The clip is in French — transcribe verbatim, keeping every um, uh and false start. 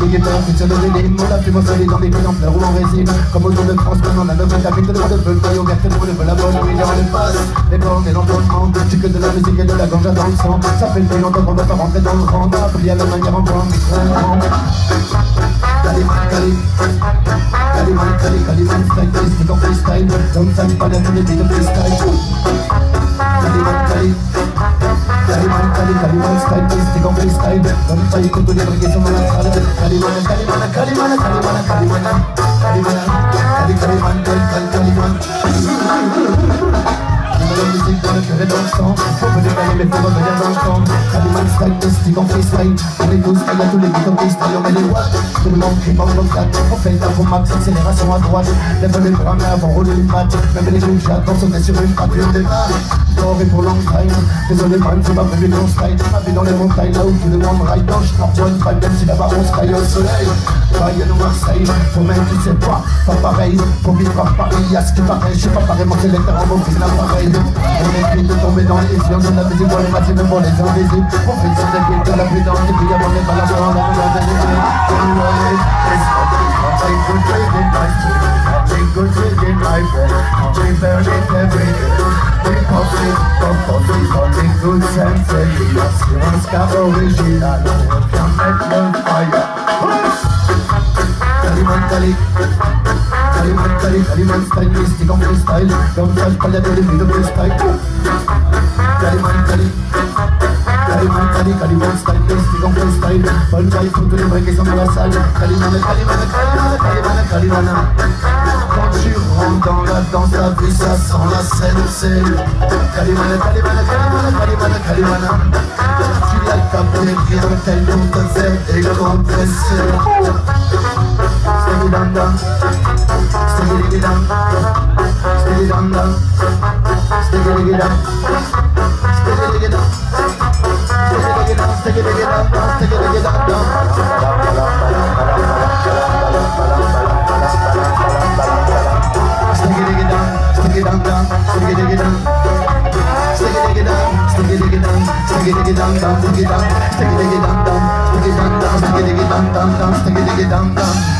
les guetteurs, fait sur le rélime. On l'a fait morceler dans des villes en fleurs ou en résine. Comme au Tour de France, maintenant la nouvelle tapine de droit de feu. Le maillot vert, le de la bonne, oui, on les passe. Les bornes et l'environnement, j'ai que de la musique et de la ganja dans le sang. Ça fait très longtemps qu'on va pas rentrer dans le rang. Appris à la manière en point. Caliman, Cali, Caliman, Cali, Caliman, style, mystique en freestyle. Don't time, pas d'un tous les beats de freestyle. Caliman, Cali, Caliman, Cali, Caliman, style, mystique en freestyle. Don't time, écoute les briquets sur la salle. Caliman, Caliman, Caliman, Caliman, Caliman, Caliman, Cali, Caliman, Cali, Caliman. La musique dans le cœur et dans le sang. Faut venir gagner mais faut revenir dans le temps. Caliman style, mystique en freestyle. On est tous, il y a tous les beats en freestyle. On met les watts, tout le monde crie bang bang clap. On fait l'info max, accélération à droite. Lève les bras mais avant rouler une patte. Même les rouges j'attends, on est sur une patte. On démarre, d'or et pour long time. Désolé man, c'est pas prévu ton style. Ma vie dans les montagnes, là où tout le monde ride. Dans je porte une vibe, même si là-bas on se caille au soleil. Bayern ou Marseille, faut même tu sais pas, pas pareil. Faut vivre à Paris, y'a ce qui paraît. Je sais pas pareil, mon sélecteur en mon film l'appareil. On est pris de tomber dans les sciences, on a visible pour les matchs, même pour les invisibles. On fait sur des pieds de la prudence, et puis avant les balances, on a besoin de les take good drinking life, take good drinking life, take burning every day. We coffee, come coffee, come good sense, and we are serious, car original, can make no fire. Caliman, Cali, Caliman, Cali, Caliman style, mystique en freestyle. Comme ça, j'parle y'a que des vidéos de freestyle. Caliman, Cali, Caliman, Cali, Caliman style, mystique en freestyle. Bonne taille, faut tous les vrais qui sont dans la salle. Caliman, Caliman, Caliman, Caliman, Caliman. Quand tu rentres dans la danse, la vie, ça sent la scène, c'est Caliman, Caliman, Caliman, Caliman, Caliman. Tu l'as capté, rien tel qu'on te fait et qu'on te sait. Sticky dum dum, sticky diggy dum, sticky dum dum, sticky diggy dum, sticky diggy dum, sticky diggy dum, sticky diggy dum, sticky diggy dum dum. Sticky diggy dum, sticky dum dum, sticky diggy dum, sticky diggy dum, sticky diggy dum, sticky diggy dum dum, sticky dum, sticky diggy dum dum, sticky dum dum, sticky diggy dum dum dum, sticky diggy dum dum.